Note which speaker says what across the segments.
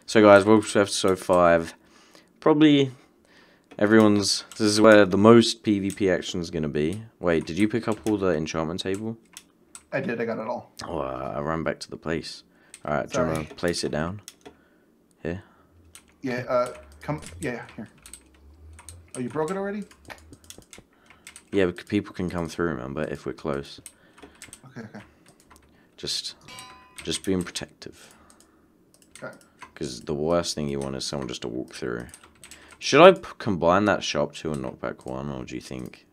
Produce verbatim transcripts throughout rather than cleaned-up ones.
Speaker 1: So guys, welcome to episode five. Probably everyone's... This is where the most PvP action is going to be. Wait, did you pick up all the enchantment table?
Speaker 2: I did, I got it all.
Speaker 1: Oh, uh, I ran back to the place. Alright, do you want to place it down? Here?
Speaker 2: Yeah, uh, come... Yeah, here. Oh, you broke it already?
Speaker 1: Yeah, people can come through, remember, if we're close.
Speaker 2: Okay, okay.
Speaker 1: Just... Just being protective.
Speaker 2: Okay.
Speaker 1: Because the worst thing you want is someone just to walk through. Should I p combine that shop to a knockback one, or do you think?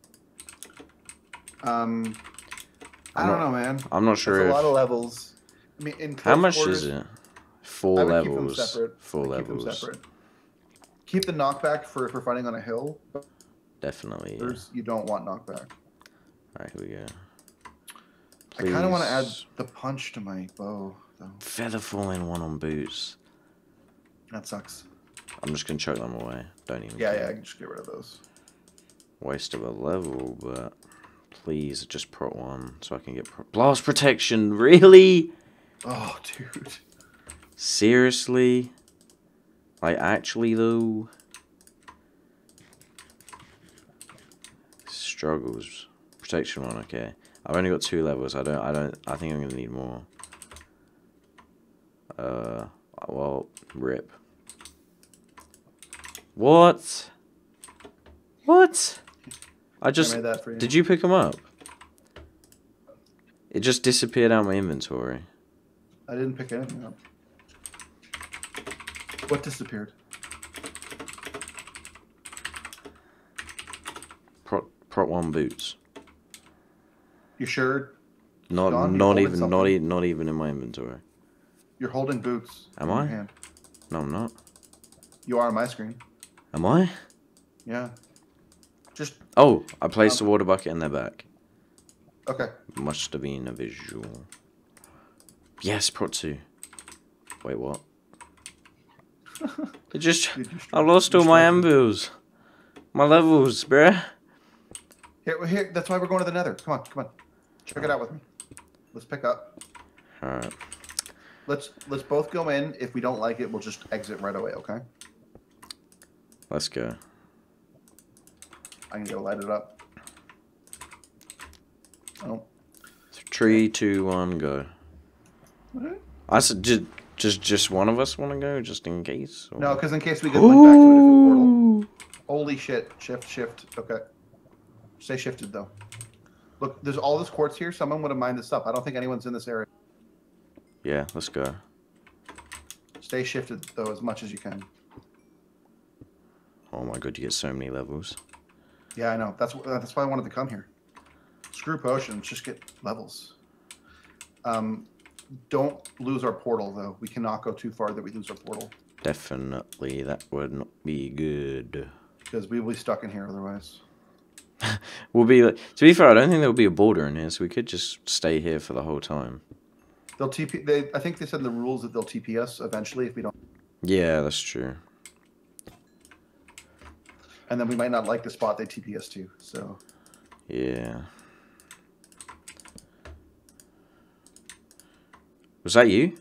Speaker 2: Um, I
Speaker 1: I'm
Speaker 2: don't
Speaker 1: not,
Speaker 2: know, man.
Speaker 1: I'm not sure
Speaker 2: It's
Speaker 1: if...
Speaker 2: a lot of levels. I mean, in
Speaker 1: How much
Speaker 2: quarters,
Speaker 1: is it? Four
Speaker 2: I would
Speaker 1: levels.
Speaker 2: Keep them separate.
Speaker 1: Four
Speaker 2: I'd
Speaker 1: levels.
Speaker 2: Keep them separate. Keep the knockback for if we're fighting on a hill.
Speaker 1: Definitely. Yeah.
Speaker 2: You don't want knockback.
Speaker 1: Alright, here we go.
Speaker 2: Please. I kind of want to add the punch to my bow, though.
Speaker 1: Feather falling one on boots.
Speaker 2: That sucks.
Speaker 1: I'm just gonna chuck them away. Don't even.
Speaker 2: Yeah,
Speaker 1: care.
Speaker 2: yeah, I can just get rid of those.
Speaker 1: Waste of a level, but please just prot one so I can get pro blast protection. Really?
Speaker 2: Oh, dude.
Speaker 1: Seriously? Like actually though? Struggles. Protection one, okay. I've only got two levels. I don't. I don't. I think I'm gonna need more. Uh. Well, rip. What? What? I just...
Speaker 2: I made that for you.
Speaker 1: Did you pick them up? It just disappeared out of my inventory.
Speaker 2: I didn't pick anything up. What disappeared?
Speaker 1: Prot, prot one boots.
Speaker 2: You sure?
Speaker 1: Not,
Speaker 2: Gone?
Speaker 1: not
Speaker 2: You're
Speaker 1: even,
Speaker 2: holding
Speaker 1: not
Speaker 2: something?
Speaker 1: even, not even in my inventory.
Speaker 2: You're holding boots.
Speaker 1: Am
Speaker 2: in your
Speaker 1: I?
Speaker 2: hand.
Speaker 1: No, I'm not.
Speaker 2: You are on my screen.
Speaker 1: Am I?
Speaker 2: Yeah. Just
Speaker 1: Oh, I placed
Speaker 2: um,
Speaker 1: a water bucket in their back.
Speaker 2: okay.
Speaker 1: Must have been a visual. Yes, prot two. Wait, what? It just...
Speaker 2: Dude,
Speaker 1: I lost all my ambuls. My levels, bruh.
Speaker 2: Here, here. That's why we're going to the Nether. Come on, come on. Check it out with me. Let's pick up.
Speaker 1: Alright.
Speaker 2: Let's let's both go in. If we don't like it, we'll just exit right away. Okay.
Speaker 1: Let's go.
Speaker 2: I can go light it up. Oh.
Speaker 1: Three, two, one, go.
Speaker 2: What?
Speaker 1: I said, just, just, just one of us want to go, just in case. Or...
Speaker 2: No, because in case we get linked back to a different portal. Holy shit! Shift, shift. Okay. Stay shifted though. Look, there's all this quartz here. Someone would have mined this up. I don't think anyone's in this area.
Speaker 1: Yeah, let's go.
Speaker 2: Stay shifted though as much as you can.
Speaker 1: Oh my god, you get so many levels.
Speaker 2: Yeah, I know. That's that's why I wanted to come here. Screw potions, just get levels. Um, don't lose our portal though. We cannot go too far that we lose our portal.
Speaker 1: Definitely, that would not be good.
Speaker 2: Because we will be stuck in here otherwise.
Speaker 1: We'll be like, to be fair, I don't think there'll be a border in here, so we could just stay here for the whole time.
Speaker 2: They'll T P. They, I think they said in the rules that they'll T P us eventually if we don't.
Speaker 1: Yeah, that's true.
Speaker 2: And then we might not like the spot they T P us to. So.
Speaker 1: Yeah. Was that you?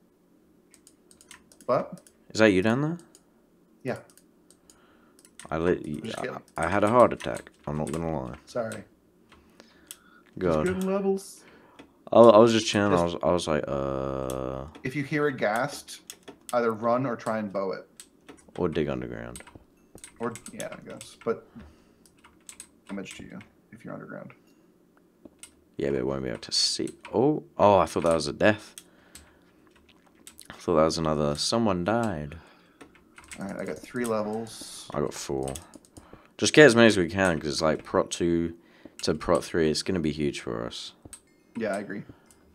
Speaker 2: What?
Speaker 1: Is that you down there?
Speaker 2: Yeah.
Speaker 1: I let you, I, I had a heart attack. I'm not gonna lie.
Speaker 2: Sorry.
Speaker 1: God.
Speaker 2: Just good levels.
Speaker 1: I, I was just chilling.
Speaker 2: Just,
Speaker 1: I was I was like, uh.
Speaker 2: If you hear a ghast, either run or try and bow it.
Speaker 1: Or dig underground.
Speaker 2: Or yeah, I guess, but damage to you if you're underground.
Speaker 1: Yeah, but it won't be able to see. Oh, oh! I thought that was a death. I thought that was another. Someone died.
Speaker 2: All right, I got three levels.
Speaker 1: I got four. Just get as many as we can, because it's like prot two to prot three. It's gonna be huge for us.
Speaker 2: Yeah, I agree.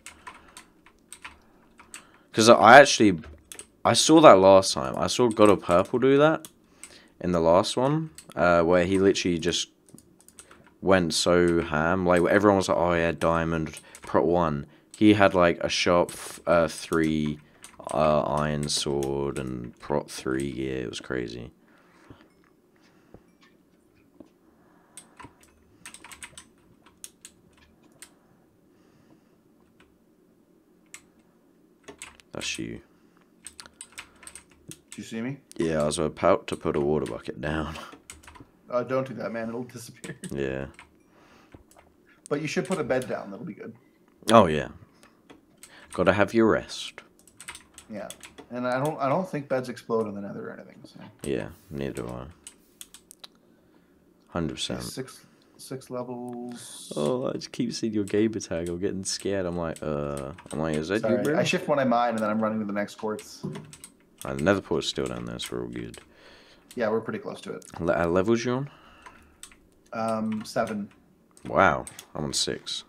Speaker 1: Because I actually, I saw that last time. I saw God of Purple do that in the last one, uh, where he literally just went so ham. Like everyone was like, "Oh yeah, diamond prot one." He had like a sharp uh, three uh, iron sword and prot three. Yeah, it was crazy. That's you.
Speaker 2: Do you see me?
Speaker 1: Yeah, I was about to put a water bucket down.
Speaker 2: Uh, don't do that, man. It'll disappear.
Speaker 1: Yeah.
Speaker 2: But you should put a bed down. That'll be good.
Speaker 1: Oh yeah. Gotta have your rest.
Speaker 2: Yeah. And I don't I don't think beds explode in the nether or anything. So.
Speaker 1: Yeah, neither do I. Hundred percent.
Speaker 2: Six six levels.
Speaker 1: Oh, I just keep seeing your gamer tag. I'm getting scared. I'm like, uh, I'm like, is that
Speaker 2: Sorry,
Speaker 1: you, bro?
Speaker 2: I shift when I mine, and then I'm running to the next quartz.
Speaker 1: Uh, the nether port's still down there, so we're all good.
Speaker 2: Yeah, we're pretty close to it.
Speaker 1: Le uh, levels you on?
Speaker 2: Um, seven.
Speaker 1: Wow, I'm on six.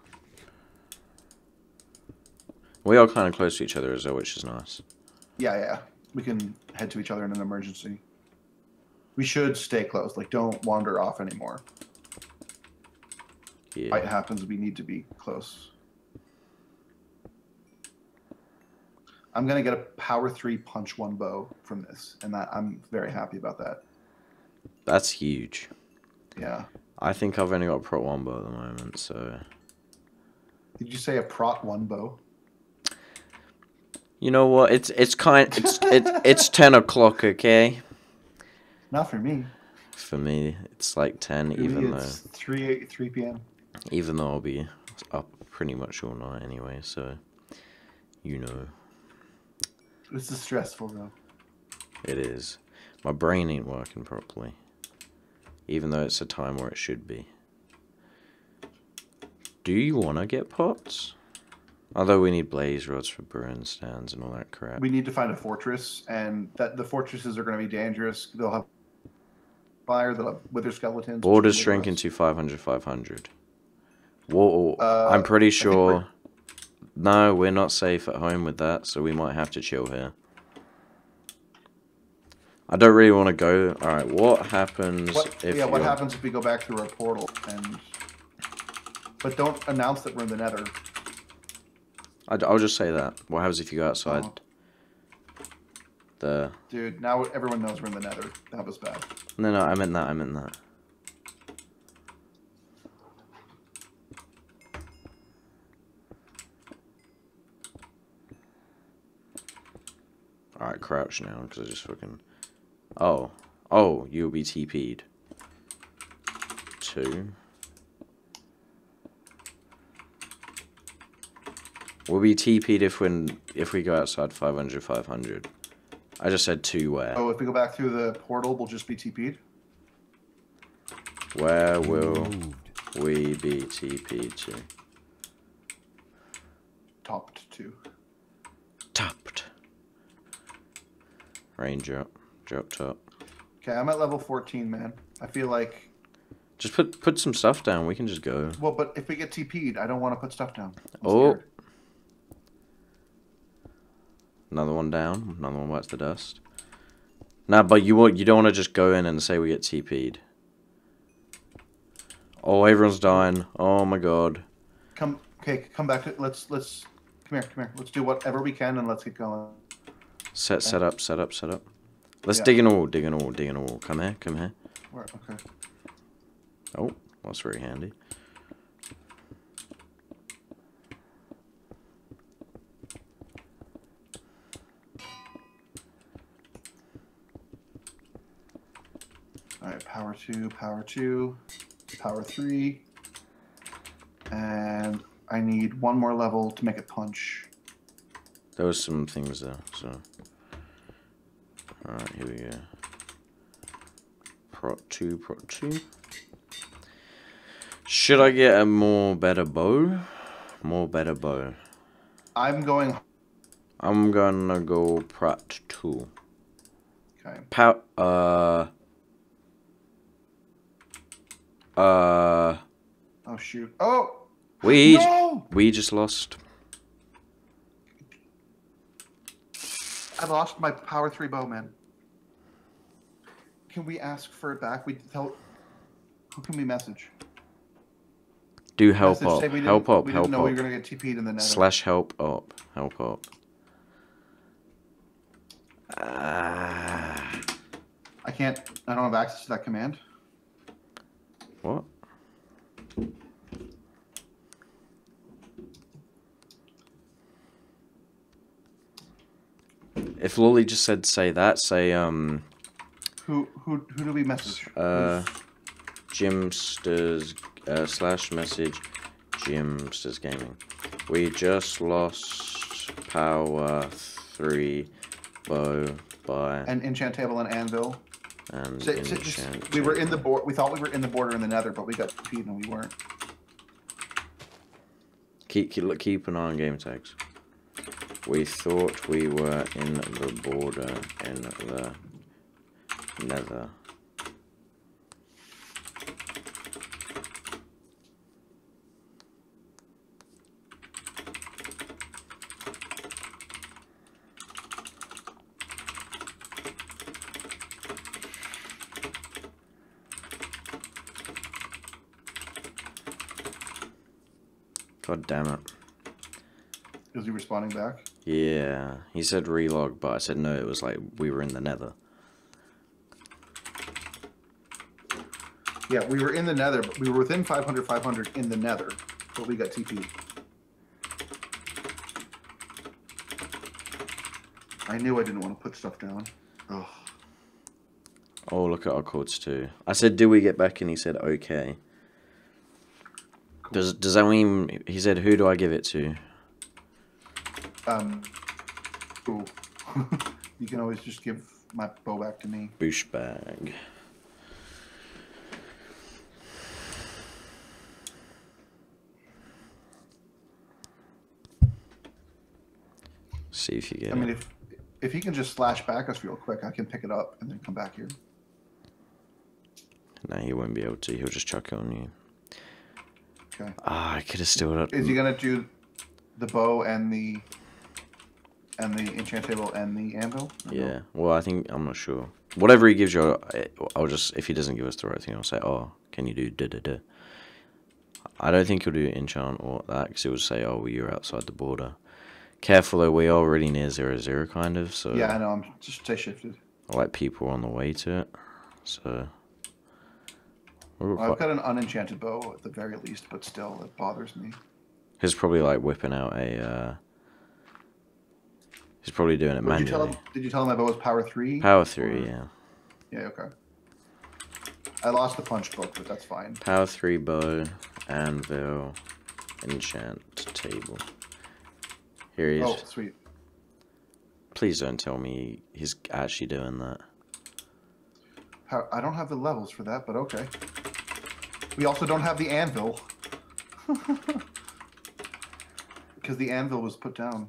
Speaker 1: We are kind of close to each other as well, which is nice.
Speaker 2: Yeah, yeah. We can head to each other in an emergency. We should stay close. Like, don't wander off anymore.
Speaker 1: Yeah.
Speaker 2: Fight happens, we need to be close. I'm gonna get a power three punch one bow from this, and that I'm very happy about that.
Speaker 1: That's huge.
Speaker 2: Yeah.
Speaker 1: I think I've only got a prot one bow at the moment, so.
Speaker 2: Did you say a prot one bow?
Speaker 1: You know what? It's it's kind it's it's it's ten o'clock, okay?
Speaker 2: Not for me.
Speaker 1: For me, it's like ten,
Speaker 2: For
Speaker 1: even
Speaker 2: me,
Speaker 1: though
Speaker 2: it's three three p m.
Speaker 1: even though I'll be up pretty much all night anyway. So, you know,
Speaker 2: This is stressful though.
Speaker 1: it is. My brain ain't working properly, even though it's a time where it should be. Do you want to get pots? Although we need blaze rods for burn stands and all that crap.
Speaker 2: We need to find a fortress, and that the fortresses are going to be dangerous. They'll have fire. They'll have wither skeletons.
Speaker 1: Borders shrink into five hundred, five hundred. Whoa,
Speaker 2: Uh,
Speaker 1: I'm pretty
Speaker 2: I think
Speaker 1: sure.
Speaker 2: we're-
Speaker 1: No, we're not safe at home with that, so we might have to chill here. I don't really want to go. Alright, what happens
Speaker 2: What,
Speaker 1: if
Speaker 2: yeah, what
Speaker 1: you're-
Speaker 2: happens if we go back through our portal? And but don't announce that we're in the Nether.
Speaker 1: I'd- I'll just say that. What happens if you go outside?
Speaker 2: Oh.
Speaker 1: The...
Speaker 2: Dude, now everyone knows we're in the Nether. That was bad.
Speaker 1: No, no, I meant that, I meant that. Alright, crouch now, because I just fucking... Oh. Oh, you'll be T P'd. Two. We'll be T P'd if when if we go outside five hundred, five hundred. I just said two where.
Speaker 2: Oh, if we go back through the portal, we'll just be T P'd?
Speaker 1: Where will we be T P'd to?
Speaker 2: Topped two.
Speaker 1: Topped. Ranger up. Drop top.
Speaker 2: Okay, I'm at level fourteen, man. I feel like...
Speaker 1: Just put put some stuff down. We can just go.
Speaker 2: Well, but if we get T P'd, I don't want to put stuff down. I'm
Speaker 1: Oh.
Speaker 2: scared.
Speaker 1: Another one down. Another one bites the dust. Nah, but you want you don't want to just go in and say we get T P'd. Oh, everyone's dying. Oh my god.
Speaker 2: Come, okay, come back. To, let's, let's... Come here, come here. Let's do whatever we can and let's get going.
Speaker 1: Set set up, set up, set up. Let's
Speaker 2: Yeah.
Speaker 1: dig an wall, dig an wall, dig an wall. Come here, come here.
Speaker 2: Where, okay.
Speaker 1: Oh, that's very handy.
Speaker 2: Alright, power two, power two, power three. And I need one more level to make it punch.
Speaker 1: There was some things there, so. Alright, here we go. Prot two, prot two. Should I get a more better bow? More better bow.
Speaker 2: I'm going...
Speaker 1: I'm gonna go prot two.
Speaker 2: Okay.
Speaker 1: Pow uh Uh
Speaker 2: Oh, shoot. Oh!
Speaker 1: we
Speaker 2: No!
Speaker 1: we just lost.
Speaker 2: I lost my power three bow, man. Can we ask for it back? We tell... Who can we message?
Speaker 1: Do help
Speaker 2: Message
Speaker 1: up.
Speaker 2: say we didn't-
Speaker 1: Help up,
Speaker 2: we
Speaker 1: help
Speaker 2: didn't know we
Speaker 1: up.
Speaker 2: were going to get T P'd in the nether.
Speaker 1: Slash help up. Help up. Ah.
Speaker 2: I can't... I don't have access to that command.
Speaker 1: What? If if Lolly just said say that, say um.
Speaker 2: Who who who do we message?
Speaker 1: Uh, Jimsters uh, slash message Jimsters Gaming. We just lost power three bow by
Speaker 2: And enchant table and anvil.
Speaker 1: and
Speaker 2: So, so just,
Speaker 1: enchant
Speaker 2: we were in the
Speaker 1: table.
Speaker 2: board. We thought we were in the border in the Nether, but we got defeated and we weren't.
Speaker 1: Keep keep look, keep an eye on game tags. We thought we were in the border in the Nether. God damn it.
Speaker 2: Is he responding back?
Speaker 1: Yeah, he said relog, but I said no, it was like we were in the Nether.
Speaker 2: Yeah, we were in the Nether, but we were within five hundred, five hundred in the Nether, but we got T P'd. I knew I didn't want to put stuff down. Oh.
Speaker 1: Oh, look at our codes too. I said, "Do we get back?" And he said, "Okay."
Speaker 2: Cool.
Speaker 1: Does does that mean he said, "Who do I give it to?"
Speaker 2: Um. Cool. You can always just give my bow back to me.
Speaker 1: Boosh bag. See if you get
Speaker 2: I mean,
Speaker 1: it.
Speaker 2: if if he can just slash back us real quick, I can pick it up and then come back here.
Speaker 1: No, he won't be able to. He'll just chuck it on you.
Speaker 2: Okay.
Speaker 1: Ah, I could have still done.
Speaker 2: Is he gonna do the bow and the and the enchant table and the anvil? Or
Speaker 1: Yeah.
Speaker 2: no?
Speaker 1: Well, I think I'm not sure. Whatever he gives you, I- I'll just if he doesn't give us the right thing, I'll say, "Oh, can you do da da da?" I don't think he'll do enchant or that because it will say, "Oh, well, you're outside the border." Careful though, we are already near zero zero, kind of. So
Speaker 2: Yeah, I know. I'm just stay shifted.
Speaker 1: like people on the way to it. So we're
Speaker 2: Well, I've
Speaker 1: quite,
Speaker 2: got an unenchanted bow at the very least, but still, it bothers me.
Speaker 1: he's probably like whipping out a. Uh, he's probably doing it
Speaker 2: Did you tell
Speaker 1: manually.
Speaker 2: him? Did you tell him my bow was power three?
Speaker 1: Power three,
Speaker 2: Or-
Speaker 1: yeah.
Speaker 2: Yeah. Okay. I lost the punch book, but that's fine.
Speaker 1: Power three bow, anvil, enchant table. Here he is.
Speaker 2: Oh, sweet.
Speaker 1: Please don't tell me he's actually doing that.
Speaker 2: How, I don't have the levels for that, but okay. We also don't have the anvil. Because the anvil was put down.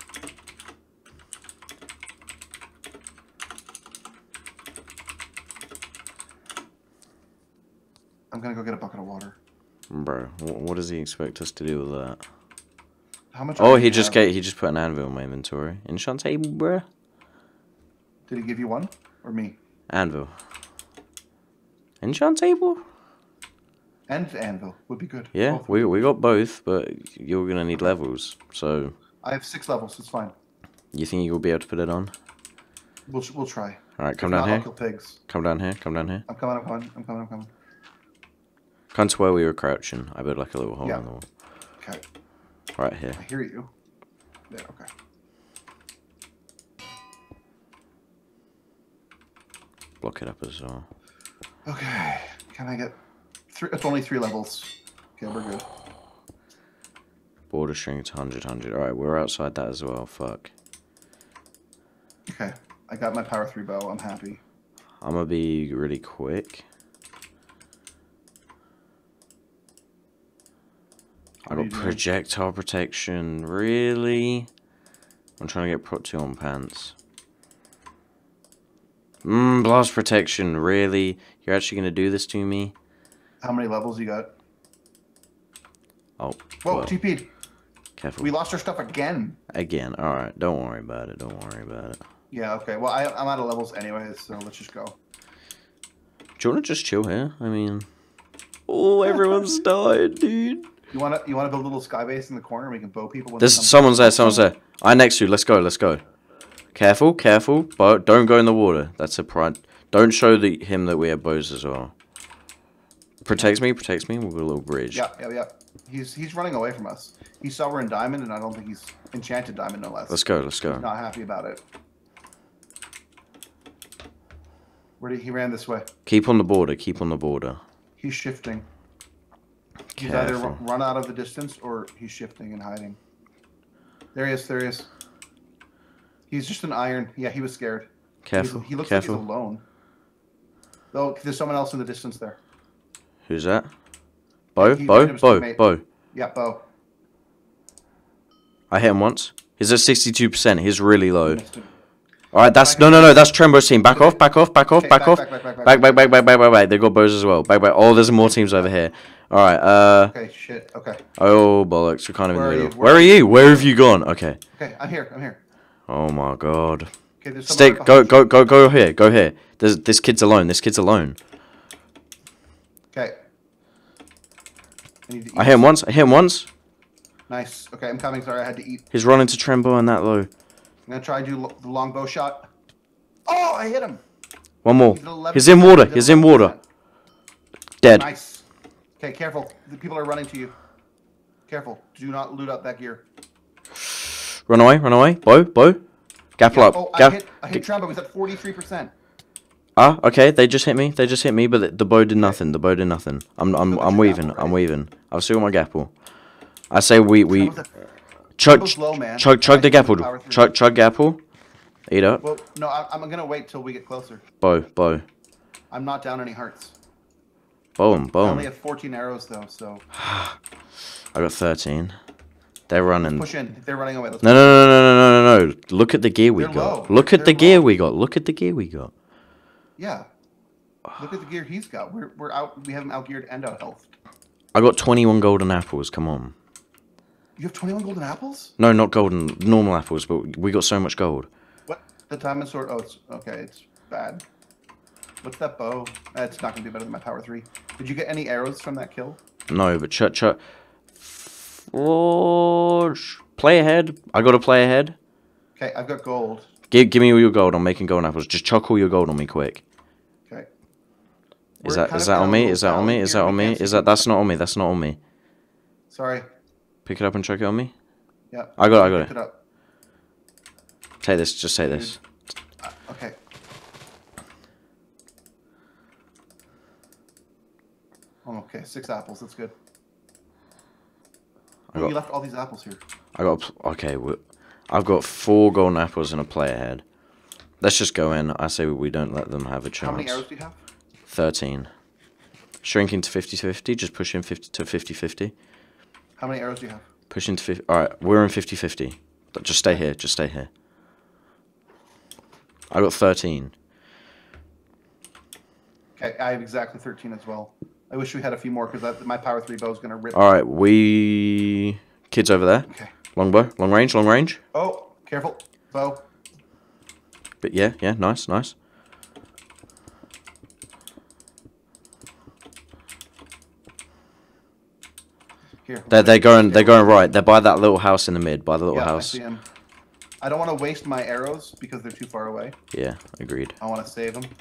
Speaker 2: I'm gonna go get a bucket of water.
Speaker 1: Bro, wh- what does he expect us to do with that?
Speaker 2: How much?
Speaker 1: Oh,
Speaker 2: do
Speaker 1: he
Speaker 2: you
Speaker 1: just
Speaker 2: have?
Speaker 1: get, he just put an anvil in my inventory. Enchant table, bruh.
Speaker 2: Did he give you one or me?
Speaker 1: Anvil. Enchant table?
Speaker 2: And anvil would be good.
Speaker 1: Yeah,
Speaker 2: Both would
Speaker 1: we
Speaker 2: be
Speaker 1: we
Speaker 2: good.
Speaker 1: got both, but you're gonna need levels. So,
Speaker 2: I have six levels. It's fine.
Speaker 1: you think you'll be able to put it on?
Speaker 2: We'll we'll try.
Speaker 1: All right,
Speaker 2: If
Speaker 1: come
Speaker 2: not,
Speaker 1: down
Speaker 2: I'll
Speaker 1: here.
Speaker 2: kill pigs.
Speaker 1: Come down here. Come down here.
Speaker 2: I'm coming. I'm coming. I'm coming. I'm coming.
Speaker 1: Come to where we were crouching. I built like a little hole
Speaker 2: Yeah.
Speaker 1: in the wall.
Speaker 2: Okay.
Speaker 1: Right here.
Speaker 2: I hear you. Yeah. Okay.
Speaker 1: Block it up as well.
Speaker 2: Okay. Can I get three? It's only three levels. Okay, we're good.
Speaker 1: Border strings, one hundred, one hundred. All right, we're outside that as well. Fuck.
Speaker 2: Okay. I got my power three bow. I'm happy.
Speaker 1: I'm gonna be really quick. I
Speaker 2: What are
Speaker 1: got
Speaker 2: you doing?
Speaker 1: projectile protection. Really? I'm trying to get prot two on pants. Mmm, blast protection. Really? You're actually gonna do this to me?
Speaker 2: How many levels you got?
Speaker 1: Oh,
Speaker 2: Whoa,
Speaker 1: well,
Speaker 2: T P'd.
Speaker 1: careful.
Speaker 2: We lost our stuff again.
Speaker 1: Again. All right. Don't worry about it. Don't worry about it.
Speaker 2: Yeah. Okay. Well, I, I'm out of levels anyways, so let's just go.
Speaker 1: Do you want to just chill here? I mean, oh, everyone's died, dude.
Speaker 2: You want to you want to build a little sky base in the corner and we can bow people when
Speaker 1: There's
Speaker 2: they come?
Speaker 1: someone's there. Someone's there. I next to you. Let's go. Let's go. Careful, careful. But don't go in the water. That's a pride. Don't show the him that we have bows as well. Protects me. Protects me. We've got a little bridge.
Speaker 2: Yeah, yeah, yeah. He's he's running away from us. He saw we're in diamond, and I don't think he's enchanted diamond, no less.
Speaker 1: Let's go. Let's go.
Speaker 2: Not happy about it. Where did he ran this way?
Speaker 1: Keep on the border. Keep on the border.
Speaker 2: He's shifting. He's either
Speaker 1: Careful.
Speaker 2: ru- run out of the distance or he's shifting and hiding. There he is. There he is. He's just an iron. Yeah, he was scared.
Speaker 1: Careful.
Speaker 2: He's, he looks
Speaker 1: Careful.
Speaker 2: like he's alone. Though there's someone else in the distance there.
Speaker 1: Who's that? Bo?
Speaker 2: He
Speaker 1: Bo?
Speaker 2: might have
Speaker 1: Bo?
Speaker 2: teammate.
Speaker 1: Bo?
Speaker 2: Yeah, Bo.
Speaker 1: I hit him once. He's at sixty-two percent. He's really low.
Speaker 2: Missed him.
Speaker 1: Alright, that's... No, no, no. That's Trembo's team. Back off. Back off. Back off.
Speaker 2: Okay,
Speaker 1: Back off.
Speaker 2: back, back, back,
Speaker 1: Back, back, back, back, back, back, back. They got bows as well. Back, back. Oh, there's more teams over here. Alright, uh...
Speaker 2: Okay, shit. Okay.
Speaker 1: Oh, bollocks. We're kind of in
Speaker 2: Where
Speaker 1: the
Speaker 2: are
Speaker 1: middle.
Speaker 2: you?
Speaker 1: Where are you? Where have you gone? Okay.
Speaker 2: Okay, I'm here. I'm here.
Speaker 1: Oh my god.
Speaker 2: Okay, there's someone
Speaker 1: Stick.
Speaker 2: right
Speaker 1: Go,
Speaker 2: behind
Speaker 1: go, go, go here. Go here. There's, this kid's alone. This kid's alone.
Speaker 2: you. Okay. I need to eat.
Speaker 1: I hit him once. I hit him once.
Speaker 2: Nice. Okay, I'm coming. Sorry, I had to eat.
Speaker 1: He's running to Trembo and that low.
Speaker 2: I'm gonna try and do lo- the longbow shot. Oh, I hit him.
Speaker 1: One more.
Speaker 2: He's at eleven
Speaker 1: He's in water.
Speaker 2: percent.
Speaker 1: He's in water. Dead.
Speaker 2: Nice. Okay, careful. The people are running to you. Careful. Do not loot up that gear.
Speaker 1: Run away. Run away. Bo. Bo. Gapple
Speaker 2: Yeah,
Speaker 1: up.
Speaker 2: oh, I
Speaker 1: Gap.
Speaker 2: hit, I hit Trumbo. He's at forty-three percent.
Speaker 1: Ah. Okay. They just hit me. They just hit me. But the, the bow did nothing. The bow did nothing. I'm. I'm.
Speaker 2: So what's
Speaker 1: I'm
Speaker 2: your
Speaker 1: weaving.
Speaker 2: gapple,
Speaker 1: I'm
Speaker 2: right?
Speaker 1: weaving. I've still got my gapple. I say we we
Speaker 2: Trumbo's at-
Speaker 1: chug
Speaker 2: Trumbo's low, man.
Speaker 1: chug chug the
Speaker 2: I think
Speaker 1: gapple.
Speaker 2: power through.
Speaker 1: Chug chug gapple. Eat up.
Speaker 2: Well, no, I, I'm gonna wait till we get closer.
Speaker 1: Bow. Bow.
Speaker 2: I'm not down any hearts.
Speaker 1: Bow him.
Speaker 2: I
Speaker 1: Bow
Speaker 2: only
Speaker 1: him.
Speaker 2: have fourteen arrows though, so
Speaker 1: I got thirteen. They're running.
Speaker 2: push in. If they're running away, let's
Speaker 1: No, no, no, no, no, no, no, no. Look at the gear we
Speaker 2: They're
Speaker 1: got.
Speaker 2: low.
Speaker 1: Look at
Speaker 2: They're
Speaker 1: the gear
Speaker 2: low.
Speaker 1: we got. Look at the gear we got.
Speaker 2: Yeah. Look at the gear he's got. We're we're out. We have him outgeared and out health.
Speaker 1: I got twenty-one golden apples. Come on.
Speaker 2: You have twenty-one golden apples?
Speaker 1: No, not golden, normal apples, but we got so much gold.
Speaker 2: What? The diamond sword? Oh, it's okay. It's bad. What's that bow? Uh, it's not gonna be better than my power three. Did you get any arrows from that kill?
Speaker 1: No, but ch ch. Oh, sh- play ahead. I got to play ahead.
Speaker 2: Okay, I've got gold.
Speaker 1: Give, give me all your gold. I'm making golden apples. Just chuck all your gold on me quick.
Speaker 2: Okay.
Speaker 1: Is
Speaker 2: We're
Speaker 1: that
Speaker 2: kind
Speaker 1: is
Speaker 2: of
Speaker 1: that
Speaker 2: down
Speaker 1: on
Speaker 2: a
Speaker 1: me?
Speaker 2: little
Speaker 1: Is that on
Speaker 2: valley
Speaker 1: me? Is
Speaker 2: here.
Speaker 1: that
Speaker 2: We
Speaker 1: on me?
Speaker 2: can't see
Speaker 1: Is that that's not on me? That's not on me.
Speaker 2: Sorry.
Speaker 1: Pick it up and chuck it on me.
Speaker 2: Yeah.
Speaker 1: I got it, I got
Speaker 2: picked
Speaker 1: it.
Speaker 2: it up.
Speaker 1: Take this. Just take this.
Speaker 2: Uh, okay. Oh, okay. Six apples. That's good.
Speaker 1: I
Speaker 2: Oh,
Speaker 1: got-
Speaker 2: you left all these apples here.
Speaker 1: I got pl- okay. we- I've got four golden apples and a play ahead. Let's just go in. I say we don't let them have a chance.
Speaker 2: How many arrows do you have?
Speaker 1: Thirteen. Shrinking to fifty fifty. Just push in fifty to fifty fifty.
Speaker 2: How many arrows do you have?
Speaker 1: Push into fifty. All right, we're in fifty fifty. But just stay here. Just stay here. I got thirteen.
Speaker 2: Okay, I have exactly thirteen as well. I wish we had a few more because my power three bow is gonna rip.
Speaker 1: All right, we kids over there.
Speaker 2: Okay.
Speaker 1: Longbow, long range, long range.
Speaker 2: Oh, careful, bow.
Speaker 1: But yeah, yeah, nice, nice.
Speaker 2: Here.
Speaker 1: They're they're going they're going right. They're by that little house in the mid. By the little
Speaker 2: Yeah, I
Speaker 1: house.
Speaker 2: see him. I don't want to waste my arrows because they're too far away.
Speaker 1: Yeah, agreed.
Speaker 2: I want to save them.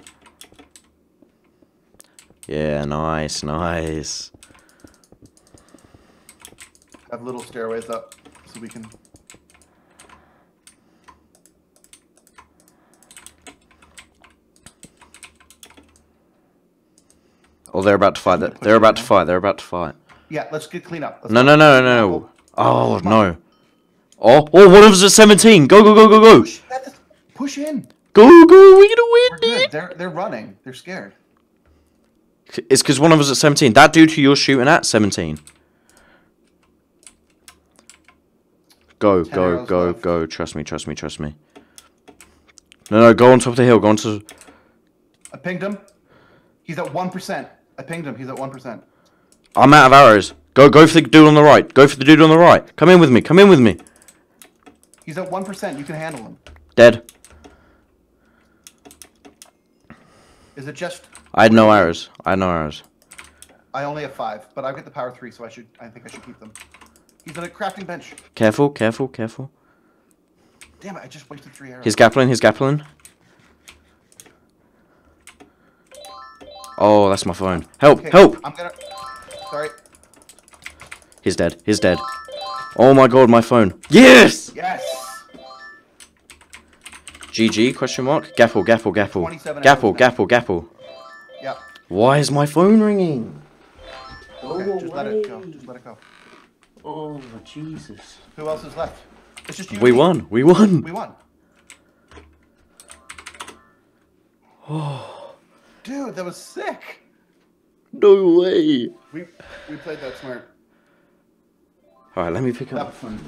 Speaker 1: Yeah, nice, nice.
Speaker 2: Have little stairways up so we can.
Speaker 1: Oh, they're about to fight. They're, they're about to fight. They're about to fight.
Speaker 2: Yeah, let's get clean up. Let's
Speaker 1: No,
Speaker 2: go.
Speaker 1: no, no, no, no. Oh
Speaker 2: Come on.
Speaker 1: no. Oh, oh, one of us at seventeen. Go, go, go, go, go.
Speaker 2: Push, that- push in.
Speaker 1: Go, go. We're gonna
Speaker 2: We're
Speaker 1: win,
Speaker 2: good.
Speaker 1: dude.
Speaker 2: They're they're running. They're scared.
Speaker 1: It's because one of us at seventeen. That dude who you're shooting at, seventeen. Go,
Speaker 2: Ten
Speaker 1: go,
Speaker 2: arrows
Speaker 1: go,
Speaker 2: left.
Speaker 1: go. Trust me, trust me, trust me. No, no, go on top of the hill. Go on to.
Speaker 2: I pinged him. He's at one percent. I pinged him. He's at one percent.
Speaker 1: I'm out of arrows. Go, go for the dude on the right. Go for the dude on the right. Come in with me. Come in with me.
Speaker 2: He's at one percent. You can handle him.
Speaker 1: Dead.
Speaker 2: Is it just?
Speaker 1: I had no arrows. I had no arrows.
Speaker 2: I only have five, but I've got the power three, so I should. I think I should keep them. He's on a crafting bench.
Speaker 1: Careful, careful, careful.
Speaker 2: Damn it! I just wasted three arrows.
Speaker 1: He's gappling. He's gappling. Oh, that's my phone. Help!
Speaker 2: Okay,
Speaker 1: Help!
Speaker 2: I'm gonna. Sorry.
Speaker 1: He's dead. He's dead. Oh my god, my phone. Yes!
Speaker 2: Yes.
Speaker 1: G G, question mark? Gapple, gapple, gapple.
Speaker 2: twenty-seven
Speaker 1: Gapple,
Speaker 2: arrows
Speaker 1: gapple, gapple.
Speaker 2: Yep.
Speaker 1: Why is my phone ringing?
Speaker 2: Okay, just let it go. Just let it go.
Speaker 1: Oh, Jesus.
Speaker 2: Who else is left? It's just you.
Speaker 1: We
Speaker 2: and me.
Speaker 1: won. We won.
Speaker 2: We won.
Speaker 1: Oh,
Speaker 2: Dude, that was sick.
Speaker 1: no way.
Speaker 2: We we played that smart.
Speaker 1: All right, let me pick
Speaker 2: That
Speaker 1: up.
Speaker 2: was fun.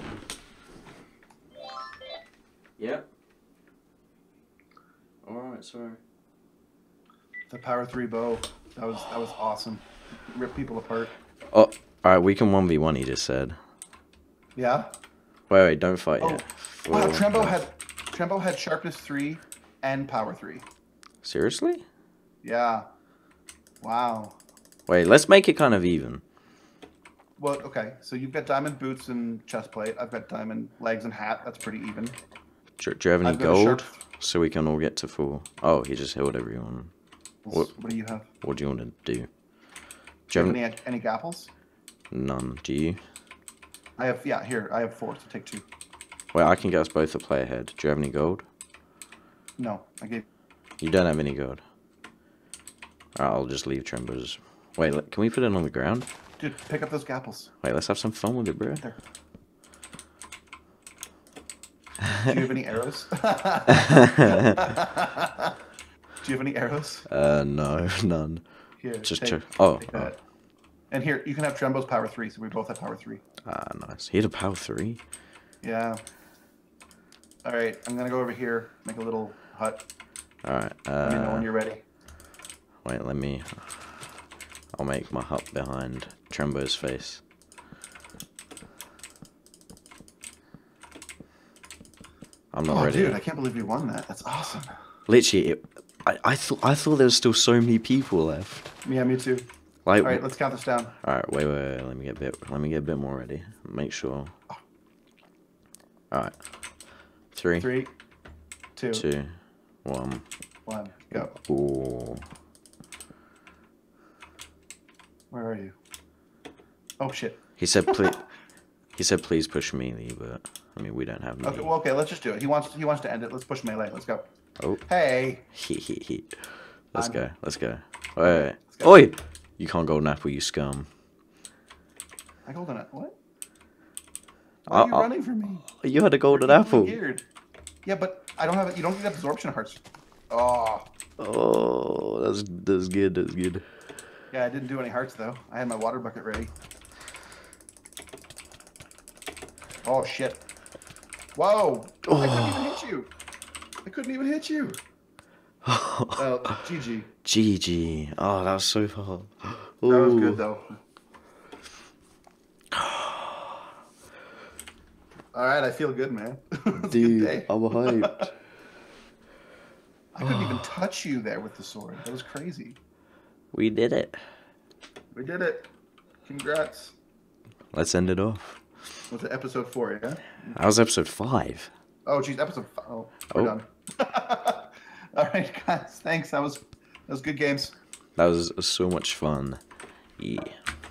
Speaker 1: Yep. All right, sorry.
Speaker 2: The power three bow. That was that was awesome. Rip people apart.
Speaker 1: Oh, all right, we can one v one, he just said.
Speaker 2: Yeah.
Speaker 1: Wait, wait, don't fight
Speaker 2: Oh.
Speaker 1: yet.
Speaker 2: Wow,
Speaker 1: Four-
Speaker 2: Trembo had Trembo had sharpness three and power three.
Speaker 1: Seriously?
Speaker 2: Yeah. Wow.
Speaker 1: Wait, let's make it kind of even.
Speaker 2: Well, okay. So you've got diamond boots and chest plate. I've got diamond legs and hat. That's pretty even.
Speaker 1: Do, do you have any
Speaker 2: I've got a
Speaker 1: gold?
Speaker 2: sharp-
Speaker 1: So we can all get to full. Oh, he just healed everyone. What?
Speaker 2: What do you have?
Speaker 1: What do you want to do?
Speaker 2: Do you
Speaker 1: Do
Speaker 2: have
Speaker 1: you
Speaker 2: any
Speaker 1: have
Speaker 2: any gapples?
Speaker 1: none? Do you?
Speaker 2: I have yeah. Here I have four. So take two.
Speaker 1: Wait, I can get us both a play ahead. Do you have any gold?
Speaker 2: No, I gave.
Speaker 1: You don't have any gold. Alright, I'll just leave Trembo's. Wait, let- can we put it on the ground?
Speaker 2: Dude, pick up those gapples.
Speaker 1: Wait, let's have some fun with it, bro.
Speaker 2: There. Do you have any arrows? Do you have any arrows?
Speaker 1: uh, no, none.
Speaker 2: Here,
Speaker 1: Just
Speaker 2: take,
Speaker 1: check. Oh,
Speaker 2: take
Speaker 1: oh.
Speaker 2: that. And here, you can have Trembo's power three, so we both have power three.
Speaker 1: Ah, nice. He had a power three.
Speaker 2: Yeah. All right, I'm gonna go over here, make a little hut.
Speaker 1: Alright,
Speaker 2: Let me know when
Speaker 1: uh,
Speaker 2: you're ready.
Speaker 1: wait, let me. I'll make my hut behind Trembo's face. I'm not
Speaker 2: Oh,
Speaker 1: ready.
Speaker 2: dude, I can't believe you won that. That's awesome.
Speaker 1: Literally, it, I, I thought I thought there was still so many people left.
Speaker 2: Yeah, me too.
Speaker 1: Like,
Speaker 2: All right, let's count this down.
Speaker 1: all right, wait, wait, wait, let me get a bit, let me get a bit more ready. Make sure. All right, three,
Speaker 2: Three, two,
Speaker 1: two, one.
Speaker 2: one, go.
Speaker 1: Ooh.
Speaker 2: Where are you? Oh shit.
Speaker 1: He said, please. He said, please push melee, but I mean, we don't have melee.
Speaker 2: Okay, well, okay, let's just do it. He wants he wants to end it. Let's push melee. Let's go.
Speaker 1: Oh.
Speaker 2: Hey.
Speaker 1: He he he. Let's
Speaker 2: I'm-
Speaker 1: go. Let's go. Wait, wait, wait.
Speaker 2: Let's go.
Speaker 1: Oi! You can't golden apple, you scum.
Speaker 2: I golden it. What? Why are you
Speaker 1: Uh, uh,
Speaker 2: running from me?
Speaker 1: You had a golden
Speaker 2: You're
Speaker 1: apple.
Speaker 2: Weird. Yeah, but I don't have it. You don't get absorption hearts. Oh.
Speaker 1: Oh, that's that's good. That's good.
Speaker 2: Yeah, I didn't do any hearts though. I had my water bucket ready. Oh shit. Whoa! I couldn't even hit you. I couldn't even hit you. Well, G G.
Speaker 1: G G. Oh, that was so hard.
Speaker 2: That was
Speaker 1: Ooh.
Speaker 2: good though. All right, I feel good, man. It's a good
Speaker 1: Dude,
Speaker 2: day.
Speaker 1: I'm hyped.
Speaker 2: I couldn't even touch you there with the sword. That was crazy.
Speaker 1: We did it.
Speaker 2: We did it. Congrats.
Speaker 1: Let's end it off.
Speaker 2: Was it episode four? Yeah.
Speaker 1: That was episode five.
Speaker 2: Oh, geez, episode. Five. Oh, we're
Speaker 1: Oh.
Speaker 2: done. All right, guys. Thanks. That was that was good games.
Speaker 1: That was so much fun. Yeah.